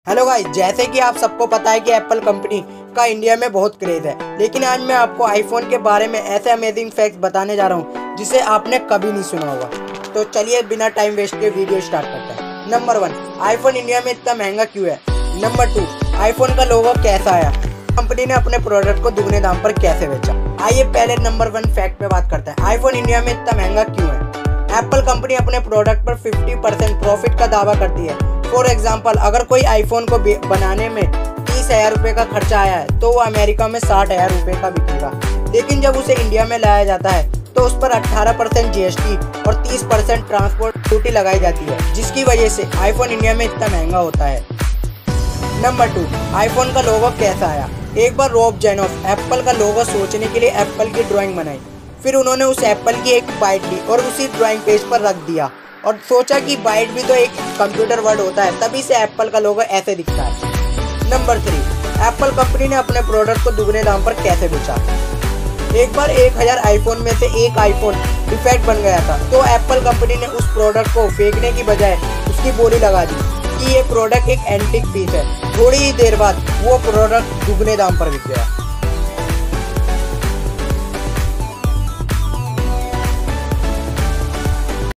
Hello guys, जैसे कि आप सबको पता है कि एप्पल कंपनी का इंडिया में बहुत क्रेज है, लेकिन आज मैं आपको आईफोन के बारे में ऐसे अमेजिंग फैक्ट्स बताने जा रहा हूँ जिसे आपने कभी नहीं सुना होगा। तो चलिए बिना टाइम वेस्ट के वीडियो स्टार्ट करते हैं। नंबर 1, आईफोन इंडिया में इतना महंगा क्यों है। नंबर 2, आईफोन का लोगो कैसा आया, कंपनी ने अपने प्रोडक्ट को दुगने दाम पर कैसे बेचा। आइए पहले नंबर 1 फैक्ट पे बात करते हैं। आईफोन इंडिया में इतना महंगा क्यों है। एप्पल कंपनी अपने प्रोडक्ट पर 50% प्रॉफिट का दावा करती है। फॉर एग्जाम्पल, अगर कोई आईफोन को बनाने में 30,000 रुपये का खर्चा आया है तो वो अमेरिका में 60,000 रुपये का बिकेगा, लेकिन जब उसे इंडिया में लाया जाता है तो उस पर 18% जीएसटी और 30% ट्रांसपोर्ट ड्यूटी लगाई जाती है, जिसकी वजह से आईफोन इंडिया में इतना महंगा होता है। नंबर 2, आईफोन का लोगो कैसा आया। एक बार रॉब जेनॉफ एप्पल का लोगो सोचने के लिए एप्पल की ड्राइंग बनाई, फिर उन्होंने उस एप्पल की एक बाइट ली और उसी ड्राइंग पेज पर रख दिया और सोचा कि बाइट भी तो एक कंप्यूटर वर्ड होता है, तभी से एप्पल का लोगो ऐसे दिखता है। नंबर 3, एप्पल कंपनी ने अपने प्रोडक्ट को दुगने दाम पर कैसे बेचा। एक बार 1000 आईफोन में से एक आईफोन डिफेक्ट बन गया था, तो एप्पल कंपनी ने उस प्रोडक्ट को फेंकने की बजाय उसकी बोली लगा दी कि ये प्रोडक्ट एक एंटीक पीस है। थोड़ी ही देर बाद वो प्रोडक्ट दुगने दाम पर बिक गया।